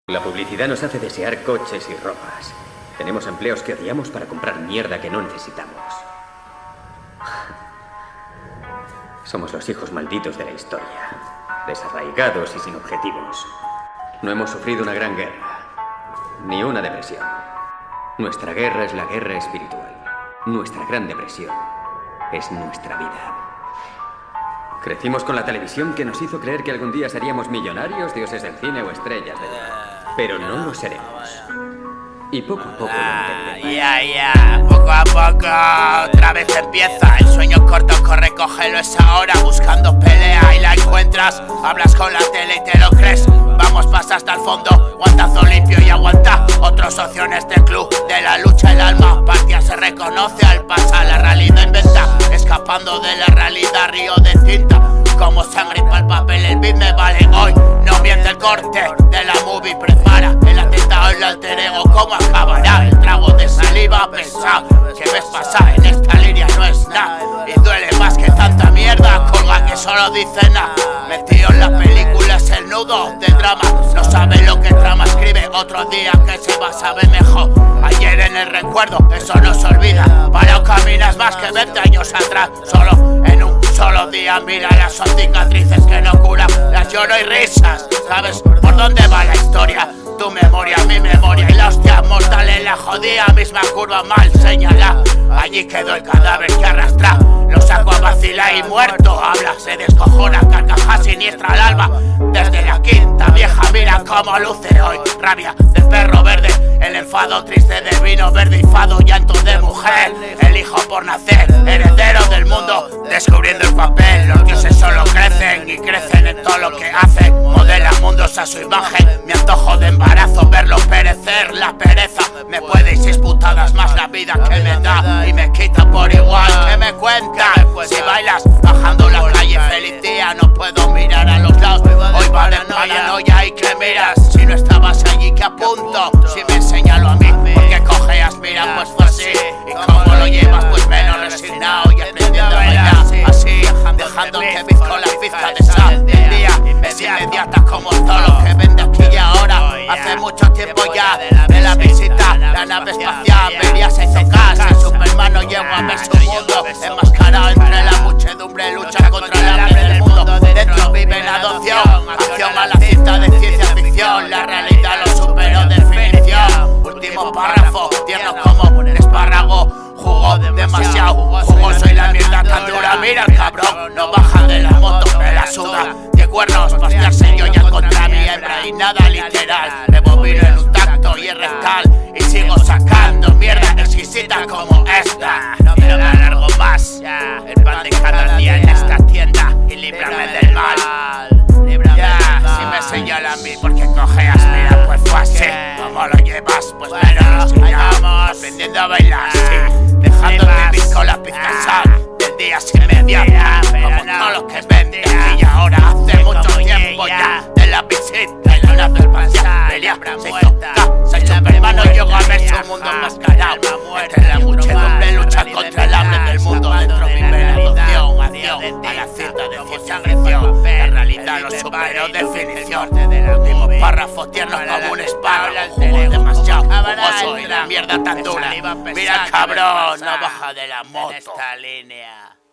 La publicidad nos hace desear coches y ropas. Tenemos empleos que odiamos para comprar mierda que no necesitamos. Somos los hijos malditos de la historia, desarraigados y sin objetivos. No hemos sufrido una gran guerra, ni una depresión. Nuestra guerra es la guerra espiritual. Nuestra gran depresión es nuestra vida. Crecimos con la televisión que nos hizo creer que algún día seríamos millonarios, dioses del cine o estrellas de rock. Pero no lo seremos. Y poco a poco lo entenderemos. Poco a poco otra vez empieza. El sueño corto, corre, cógelo, es ahora. Buscando pelea y la encuentras. Hablas con la tele y te lo crees. Vamos, pasa hasta el fondo. Guantazo limpio y aguanta. Otro socio en este club de la lucha, el alma. Partida se reconoce al pasar. La realidad inventa. Escapando de la realidad, río de tinta. Como sangre para el papel, el beat me vale hoy. No miente el corte de la movie. Prepara el atentado, el alter ego. ¿Cómo acabará? El trago de saliva pesado que ves pasar en esta línea no es nada. Y duele más que tanta mierda. Colga que solo dice nada. Metido en las películas el nudo del drama. No sabe lo que trama, escribe otro día que se va, sabe mejor. Ayer en el recuerdo, eso no se olvida. Para caminas más que 20 años atrás. Solo en un solo día, mira, las son cicatrices que no curan. Las lloro y risas, ¿sabes por dónde va la historia? Tu memoria, mi memoria y la hostia mortal en la jodida misma curva mal señala. Allí quedó el cadáver que arrastra. Lo saco a vacilar y muerto. Habla, se descojona, carcajada siniestra al alma. Desde la quinta vieja mira cómo luce hoy. Rabia de perro verde, el enfado triste de vino verde y fado, llanto de mujer. El hijo por nacer, heredero del mundo, descubriendo el papel. Los dioses solo crecen y crecen en todo lo que hacen. Modelan mundos a su imagen. Mi antojo de embarazo, verlo perecer, la pereza. Me puede y 6 putadas más la vida que me da y me quita por igual. ¿Qué me cuenta? Si bailas bajando la calle, feliz día, no puedo mirar a los lados. Hoy vale paranoia y que miras. Si no estabas allí, que apunto. Si me señalo a mí, porque cojeas, mira, pues fue así. Y como lo llevas, pues menos resignado y aprendiendo a bailar así, dejando que bizco la pizca de sal del día. Es inmediata como todo lo que vende aquí y ahora. Hace mucho tiempo ya de la visita, la nave espacial vería se hizo casa. Superman no llegó a ver su mundo, enmascarado entre la muchedumbre, lucha contra el hambre del mundo. Dentro vive la adopción, acción a la cinta de ciencia ficción. La realidad lo superó definición. Último párrafo, tierno como un espárrago. Jugó demasiado, jugoso y la mierda tan dura. Mira el cabrón, no baja de la moto, me la suda. De cuernos, pastearse yo ya contra mi hembra y nada literal. Rebobino en un tacto y el rectal y sigo sacando mierda exquisita como esta. No quiero ganar algo más, el pan de cada día en esta tienda y líbrame del mal. Si me señala a mí porque cojeas, mira, pues fue así. ¿Cómo lo llevas? Pues menos vamos aprendiendo a bailar, sí. Dejándote visco la pizca sal del día sin mediata. Como todo lo que vende aquí y ahora. Hace mucho tiempo ya de la visita en una espacial. Pelea se hizo se hizo Superman, no llegó a ver su mundo enmascarado. Entre la muchedumbre lucha contra el hambre del mundo. Dentro vive la adopción, acción a la cinta de ciencia ficción. La realidad lo superó definición. Último párrafo tierno como un espárrago. Jugó demasiado jugoso y la mierda tan dura. Mira el cabrón, no baja de la moto. Esta línea.